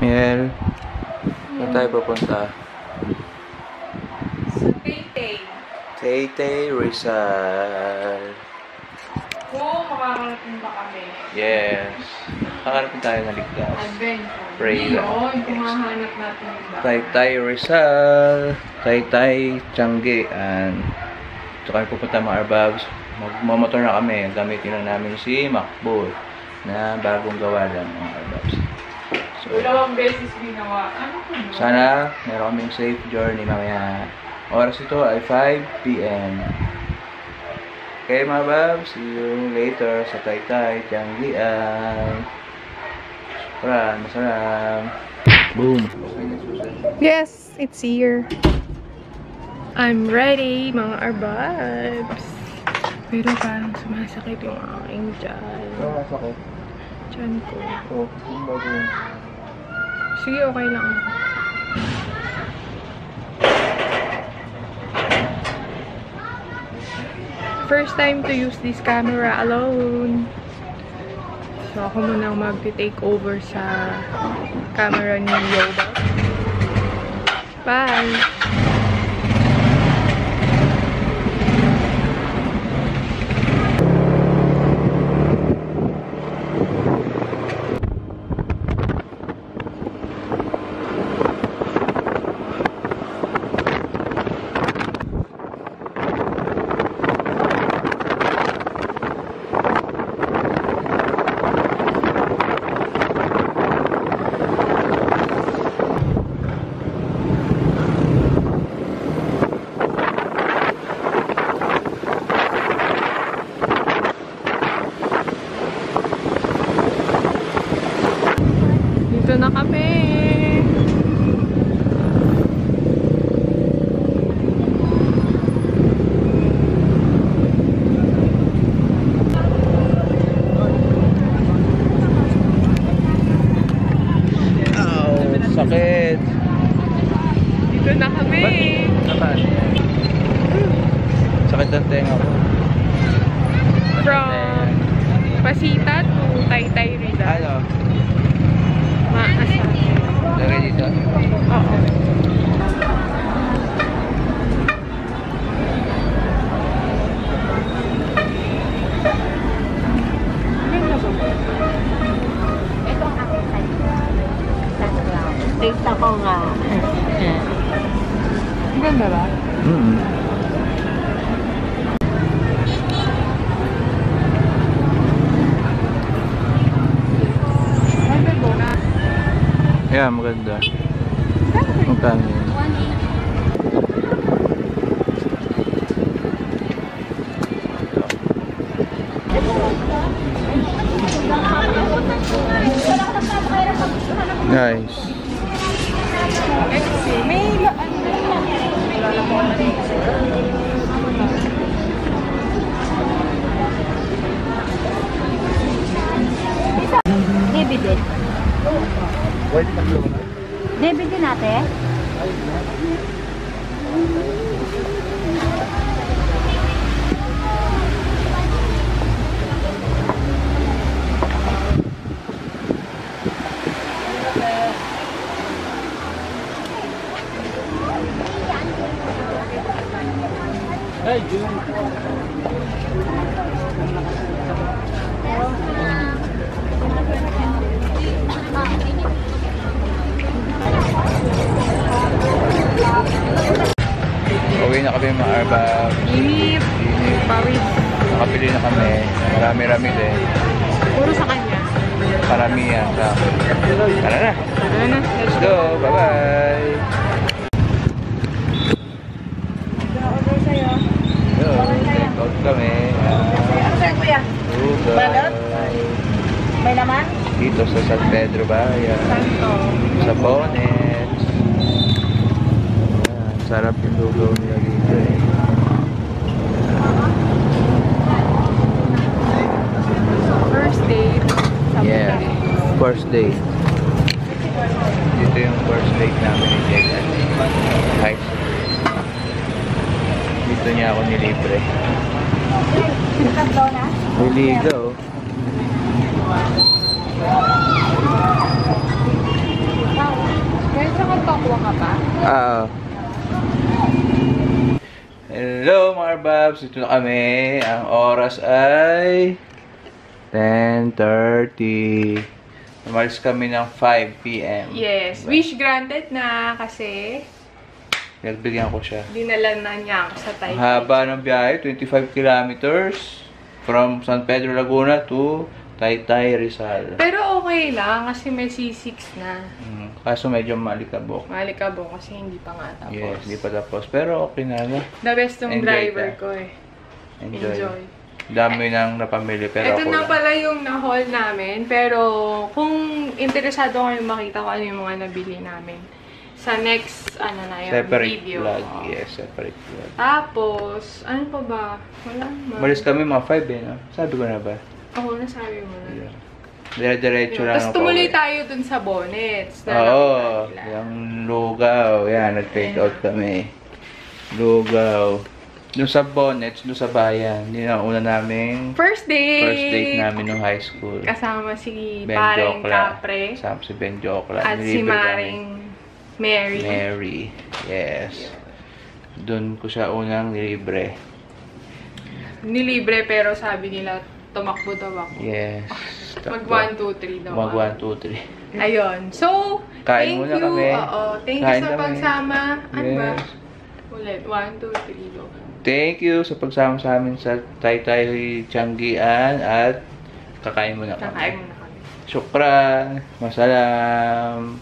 Miel. Saan tayo pupunta? Sa Taytay. Taytay Rizal. Kung makakarating ba kami? Yes. Kakarapin tayo na ligtas. Adventure. Pray lang. Yun, kung hahanap natin yung ba. Taytay Rizal. Taytay Tianggian. Ito kami pupunta mga Arbabs. Magmamotor na kami. Gamitin lang namin si Macboy na bagong gawa lang mga Arbabs. So, Dalawang beses ginawa. Ano ko yun? sana meron kaming safe journey mamaya. Oras ito ay 5 PM. Okay mga Babs, see you later sa Taytay Tianggian. Masarap. Boom. Yes, it's here. I'm ready, mga Arbabs. Pero parang sumasakit yung aking tiyan. Masakit. Tiyan ko. Oh, yung bago yun. Sige, okay lang. First time to use this camera alone. So, ako muna mag-take over sa camera ni Yoba. Bye! Dito na kami. Sakit. Dito na kami. Saan? Sakit ang tenga ko. From Pasita to Taytay Rizal. Ano? Maasa. Lagay dito? Oo. Tingnan ko nga. Ang ganda ba? Yeah, maganda. Magkano yun? Guys. David din. David din natin. Hey, Jun. Uwi na kami mga Arbab. Inip. Pawis. Nakapili na kami. Marami-rami din. Puro sa kanya. Karamihan sa akin. Tara na. Ano na? Let's go. Bye-bye. Order sa'yo. Yo, take out kami. Ano sa'yo kuya? Balot? May naman? Dito sa San Pedro Bayan. Santo. Sa Bonet. Sarap yung lugaw nila dito eh. First date. Yeah. First date. Dito yung first date namin ni Jacob. High school. Dito niya ako nilibre. Niligaw. Hello mga Arbabs, ito na kami. Ang oras ay 10:30. Umalis kami ng 5 p.m. Yes, wish granted na kasi Nagbigyan ko siya. dinala na niya ako sa Ang Taipei. haba ng biyahe, 25 kilometers from San Pedro Laguna to Taytay, Rizal. Pero okay lang kasi may C6 na. Kaso medyo malikabok. Malikabo kasi hindi pa nga tapos. Yes, hindi pa tapos. Pero okay na. The best ng Enjoy driver ka. ko eh. Enjoy. Dami nang napamili pero Ito ako na lang. pala yung na-haul namin. Pero kung interesado kayo makita ko ano yung mga nabili namin. Sa next, ano na yun, Separate video. vlog. Oo. Yes, separate vlog. Tapos, ano pa ba? Wala naman. Umalis kami mga 5 eh, no? Sabi ko na ba? Oo, nasabi mo na. Yeah. Dire-diretso lang Tapos ako tumuloy pauwi. tayo dun sa bonnets. Na Oo, nakita nila. yung lugaw. Yan, nag-take out kami. Lugaw. Doon sa bonnets, doon sa bayan. Yun ang una naming First date! first date namin nung high school. Kasama si Ben Paring Jokla. Capre. Kasama si Ben Jokla. At si Nilibre kami. Maring Mary. Mary. Yes. Doon ko siya unang nilibre. Nilibre pero sabi nila tumakbo daw ako. Yes. Mag 1, 2, 3 daw. Mag ako. 1, 2, 3. Ayun. So, Kain thank muna you. kami. Oo. Thank Kain you sa kami. pagsama. Ano ba? Yes. Ulit. 1, 2, 3 go. Thank you sa pagsama sa amin sa Taytay Changian at kakain muna kami. Kakain muna kami. Syukran. Masalam.